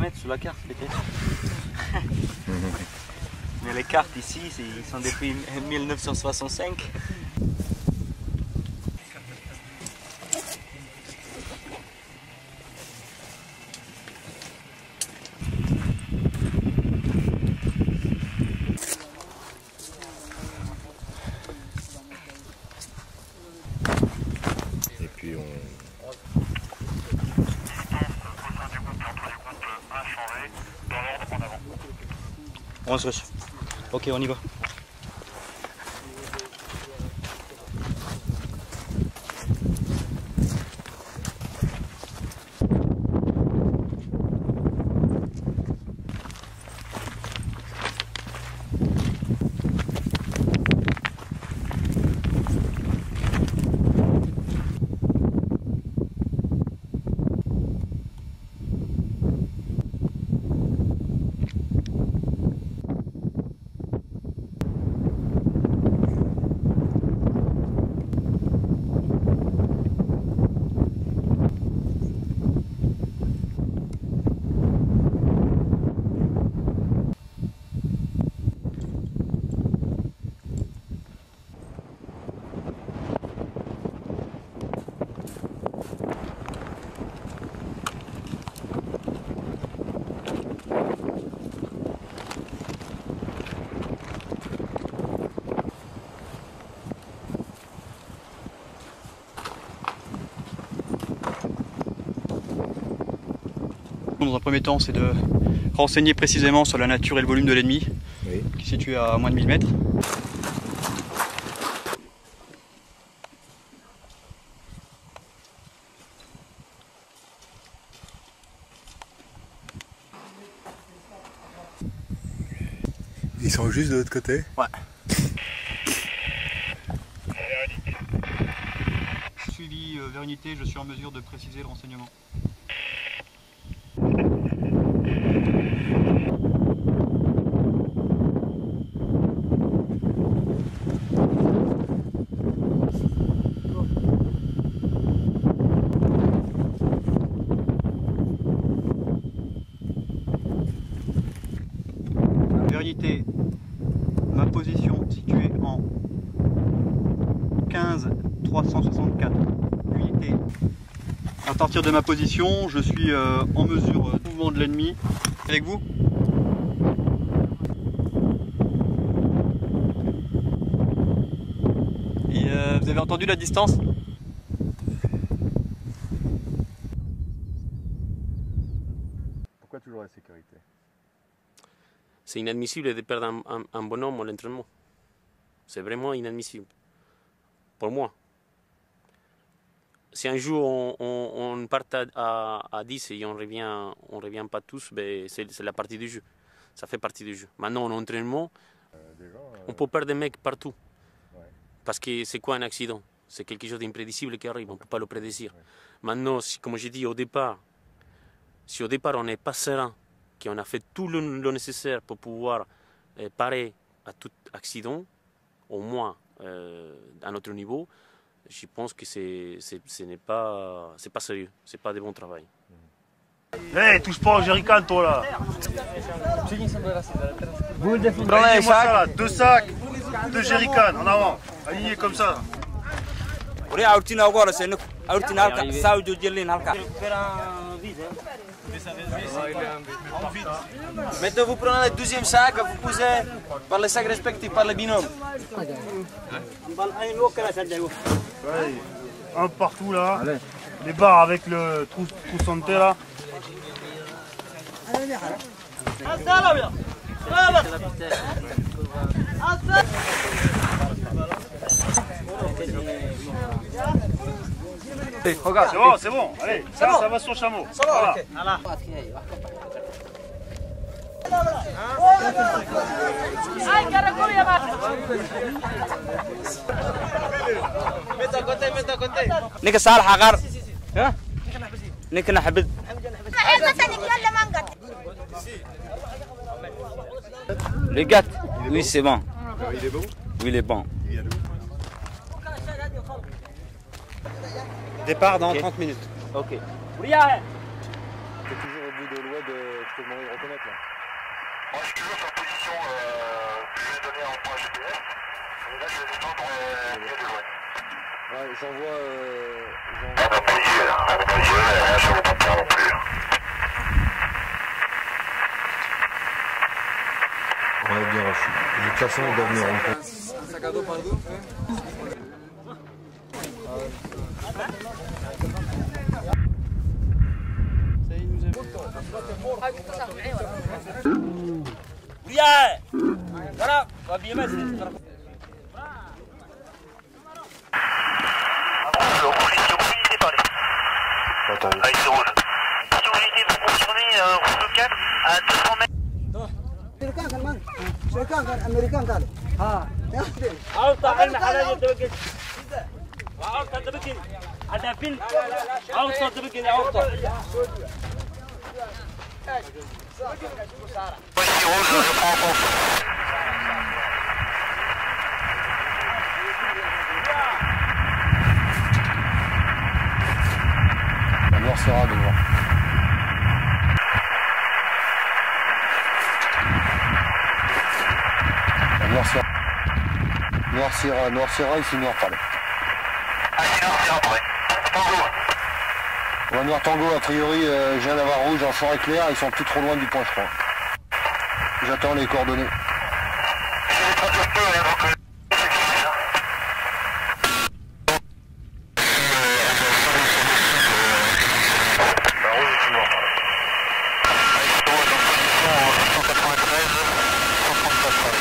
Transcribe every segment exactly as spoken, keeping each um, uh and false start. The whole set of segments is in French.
mettre sur la carte peut-être. Mais les cartes ici, ils sont depuis mille neuf cent soixante-cinq. Et puis on... On se reçoit. Ok, on y va. Dans un premier temps, c'est de renseigner précisément sur la nature et le volume de l'ennemi, Oui. qui est situé à moins de mille mètres. Ils sont juste de l'autre côté? Ouais. Suivi euh, vers unité, je suis en mesure de préciser le renseignement. Vérité, ma position située en quinze trois cent soixante-quatre unité. À partir de ma position, je suis euh, en mesure euh, de mouvement de l'ennemi. Avec vous? Et euh, vous avez entendu la distance? Pourquoi toujours la sécurité? C'est inadmissible de perdre un, un, un bonhomme à l'entraînement. C'est vraiment inadmissible. Pour moi. Si un jour on, on, on part à, à dix et on ne revient, on revient pas tous, ben c'est la partie du jeu. Ça fait partie du jeu. Maintenant, en entraînement, euh, déjà, euh... on peut perdre des mecs partout. Ouais. Parce que c'est quoi un accident? C'est quelque chose d'imprédicible qui arrive, on ne peut pas le prédire. Ouais. Maintenant, si, comme j'ai dit au départ, si au départ on n'est pas serein, qu'on a fait tout le, le nécessaire pour pouvoir euh, parer à tout accident, au moins euh, à notre niveau, je pense que c'est, c'est, ce n'est pas, c'est pas sérieux, c'est pas de bon travail. Hé, hey, touche pas au jerrycan toi là. Prenez les sacs. Là, deux sacs, deux jerrycans en avant, alignés comme ça. Maintenant vous prenez le deuxième sac, vous posez par les sacs respectifs, par les binômes. Ouais, un partout là. Allez. Les barres avec le trou, trou santé là. Hey, regarde. C'est bon, c'est bon. Allez, ça, bon. Ça va sur le chameau. Ça va, voilà. Okay. نيك صالح عقار ها نيك نحبد Le gars, oui c'est bon. Il est bon? Oui il est bon. Il vient d'où? Départ dans okay. trente minutes. Ok. T'es toujours au bout de l'ouest de je te demandais de reconnaître là. Moi je suis toujours sur position euh, que je vais donner en point G P S. Et là je vais descendre euh, milieu de l'ouest. Ouais, j'envoie... Euh, On n'a pas les yeux là, on n'a pas les yeux, et rien sur le compteur non plus. Ouais, bien reçu. De toute façon, on doit venir en compte. Entendu. Allez, c'est rouge. Si vous unité, vous confirmez euh, route quatre à deux cents mètres. امريكان كان مان شركان كان امريكان كان ها اوطى المحلات تبقى اوطى تبقى هذا فين اوطى تبقى اوطى Voici rouge, je prends en compte. La noire sera de noir. La noire sera. Noir sera, noir sera, ici noir pâle. Ah, c'est noir, c'est après. Tango. Ouais, noir tango, a priori, euh, je viens d'avoir rouge en forêt claire, ils sont plus trop loin du point, je crois. J'attends les coordonnées. Je vais pas peu, hein, donc... euh, La rouge est toujours. Allez, c'est rouge, en position cent quatre-vingt-treize, cent trente-quatre.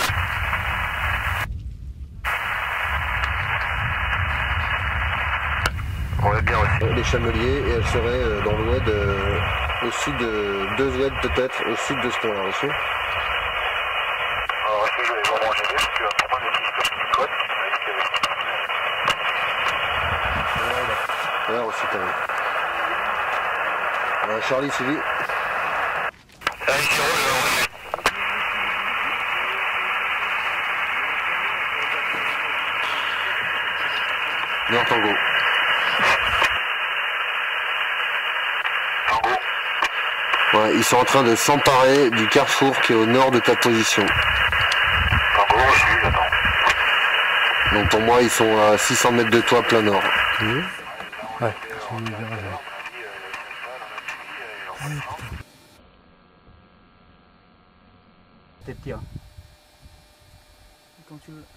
On est bien aussi. Les chameliers, et elle serait euh, dans l'oued, euh, au sud, de, deux oueds peut-être, au sud de ce qu'on a reçu. Alors, est-ce que je vais vraiment enchaîner parce que pour moi, le système qui code, Ouais, reçu quand même. Euh, Charlie, suivi. allez, c'est rouge, rouge. Noir tango. Tango. Ouais, ils sont en train de s'emparer du carrefour qui est au nord de ta position. Tango, reçu, j'attends. Donc pour moi, ils sont à six cents mètres de toi, plein nord. Ouais. T'es petit, hein. Quand tu veux.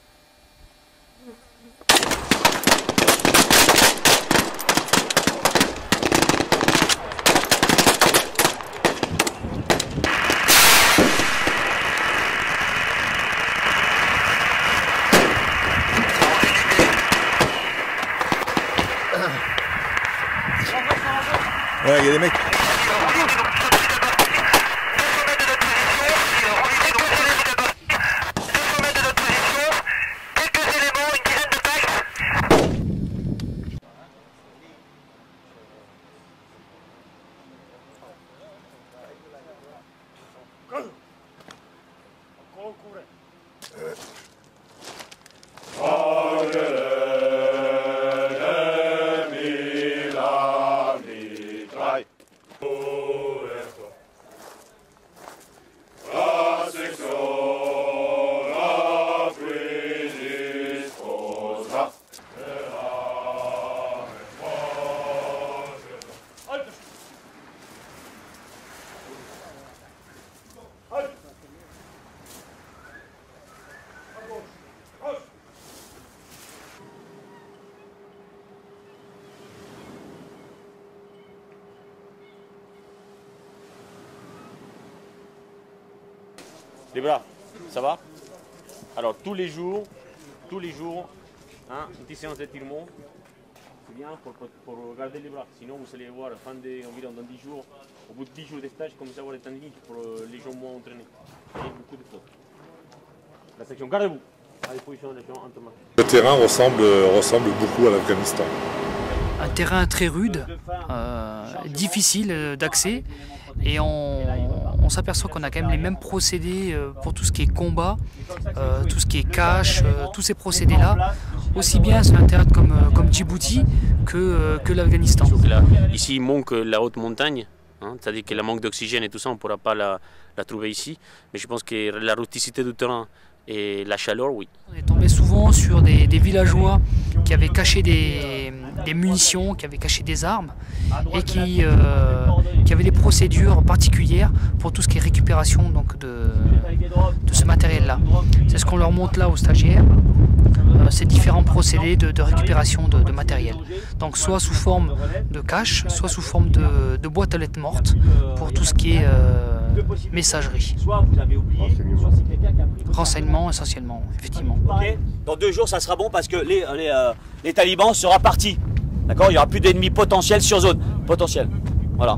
Ouais, il y a des mecs. Les bras, ça va? Alors tous les jours, tous les jours, hein, une petite séance d'étirement, c'est bien pour, pour, pour garder les bras. Sinon vous allez voir, fin de, environ dans dix jours, au bout de dix jours de stage, comme ça, avoir des tendinites pour les gens moins entraînés. Et beaucoup de fautes. La section, gardez-vous. À disposition des gens en tomate. Le terrain ressemble, ressemble beaucoup à l'Afghanistan. Un terrain très rude, euh, difficile d'accès, et on, on s'aperçoit qu'on a quand même les mêmes procédés pour tout ce qui est combat, euh, tout ce qui est cache, euh, tous ces procédés-là, aussi bien sur un théâtre comme, comme Djibouti que, euh, que l'Afghanistan. Ici il manque la haute montagne, Hein, c'est-à-dire que le manque d'oxygène et tout ça, on ne pourra pas la, la trouver ici. Mais je pense que la rusticité du terrain et la chaleur, oui. On est tombé souvent sur des, des villageois qui avaient caché des, des munitions, qui avaient caché des armes et qui, euh, qui avaient des procédures particulières pour tout ce qui est récupération donc, de, de ce matériel-là. C'est ce qu'on leur montre là aux stagiaires. Ces différents procédés de, de récupération de, de matériel. Donc soit sous forme de cache, soit sous forme de, de boîte à lettres mortes pour tout ce qui est euh, messagerie. Renseignement essentiellement, effectivement. Okay. Dans deux jours, ça sera bon parce que les, les, euh, les talibans seront partis. D'accord, il n'y aura plus d'ennemis potentiels sur zone. Potentiels. Voilà.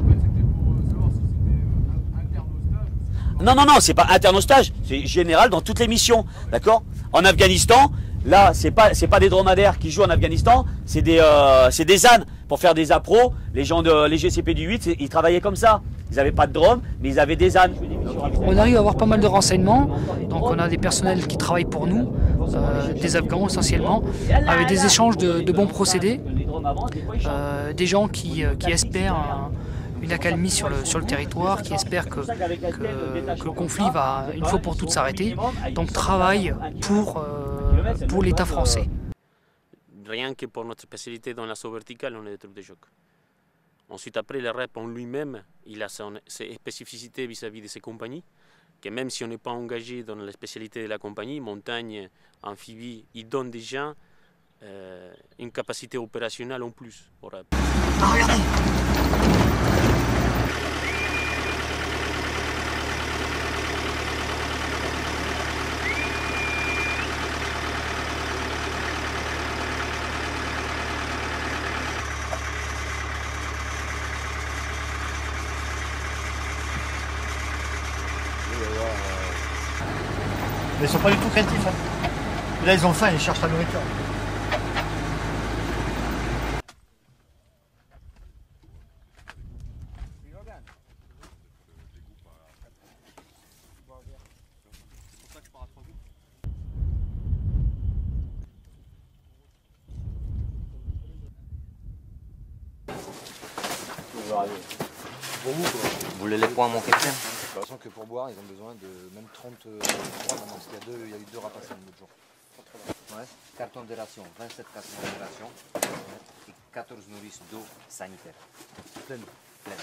Non, non, non, c'est pas interne au stage, c'est général dans toutes les missions. D'accord. En Afghanistan, là, c'est pas, c'est pas des dromadaires qui jouent en Afghanistan, c'est des, euh, c'est des ânes. Pour faire des appros, les gens de les G C P du huit, ils travaillaient comme ça. Ils n'avaient pas de drone, mais ils avaient des ânes. On arrive à avoir pas mal de renseignements. Donc on a des personnels qui travaillent pour nous, euh, des Afghans essentiellement, avec des échanges de, de bons procédés, euh, des gens qui, qui espèrent un, une accalmie sur le, sur le territoire, qui espèrent que, que, que le conflit va une fois pour toutes s'arrêter. Donc travaillent pour, euh, pour l'État français. Rien que pour notre spécialité dans l'assaut vertical, on est des troupes de choc. Ensuite, après, le R E P en lui-même, il a son, ses spécificités vis-à-vis de ses compagnies, que même si on n'est pas engagé dans la spécialité de la compagnie, montagne, amphibie, il donne déjà euh, une capacité opérationnelle en plus au R E P. Ah, regardez. Mais ils sont pas du tout créatifs. Hein. Là, ils ont faim, ils cherchent la nourriture. Vous voulez les points, mon capitaine? De toute façon que pour boire, ils ont besoin de même trente-trois maintenant, parce qu'il y a deux, il y a eu deux rapaces l'autre jour. Ouais. Carton de ration, vingt-sept cartons de ration et quatorze nourrices d'eau sanitaire. Pleine. Pleine.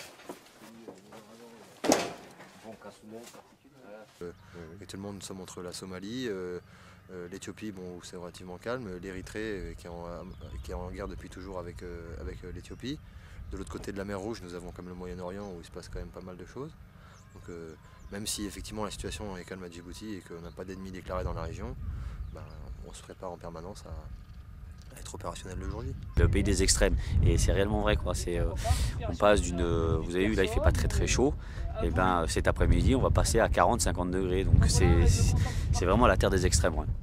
Bon cassoulet. Euh, et tout le monde, nous sommes entre la Somalie, euh, euh, l'Éthiopie, bon, où c'est relativement calme, l'Érythrée, euh, qui, qui est en guerre depuis toujours avec, euh, avec euh, l'Éthiopie. De l'autre côté de la mer Rouge, nous avons comme le Moyen-Orient, où il se passe quand même pas mal de choses. Donc, euh, même si effectivement la situation est calme à Djibouti et qu'on n'a pas d'ennemis déclarés dans la région, ben, on se prépare en permanence à, à être opérationnel le jour J. Le pays des extrêmes, et c'est réellement vrai quoi. C'est, euh, on passe d'une, vous avez vu là il fait pas très très chaud, et ben cet après-midi on va passer à quarante à cinquante degrés, donc c'est, c'est vraiment la terre des extrêmes. Ouais.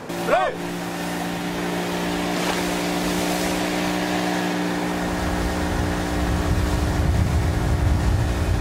Allez.